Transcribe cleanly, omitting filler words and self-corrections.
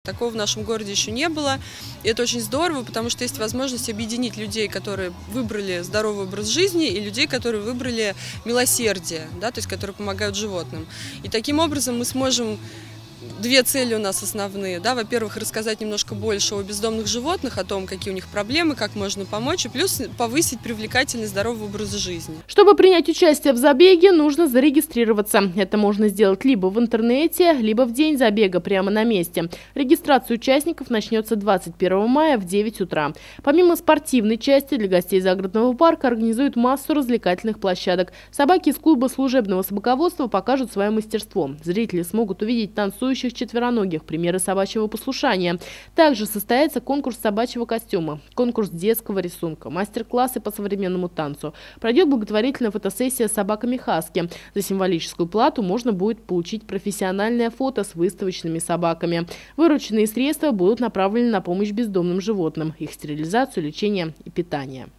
Такого в нашем городе еще не было. И это очень здорово, потому что есть возможность объединить людей, которые выбрали здоровый образ жизни, и людей, которые выбрали милосердие, да, то есть которые помогают животным. И таким образом мы сможем... Две цели у нас основные. Да? Во-первых, рассказать немножко больше о бездомных животных, о том, какие у них проблемы, как можно помочь, и плюс повысить привлекательность здорового образа жизни. Чтобы принять участие в забеге, нужно зарегистрироваться. Это можно сделать либо в интернете, либо в день забега прямо на месте. Регистрация участников начнется 21 мая в 9 утра. Помимо спортивной части, для гостей загородного парка организуют массу развлекательных площадок. Собаки из клуба служебного собаководства покажут свое мастерство. Зрители смогут увидеть танцующих четвероногих, примеры собачьего послушания. Также состоится конкурс собачьего костюма, конкурс детского рисунка, мастер-классы по современному танцу. Пройдет благотворительная фотосессия с собаками хаски. За символическую плату можно будет получить профессиональное фото с выставочными собаками. Вырученные средства будут направлены на помощь бездомным животным, их стерилизацию, лечение и питание.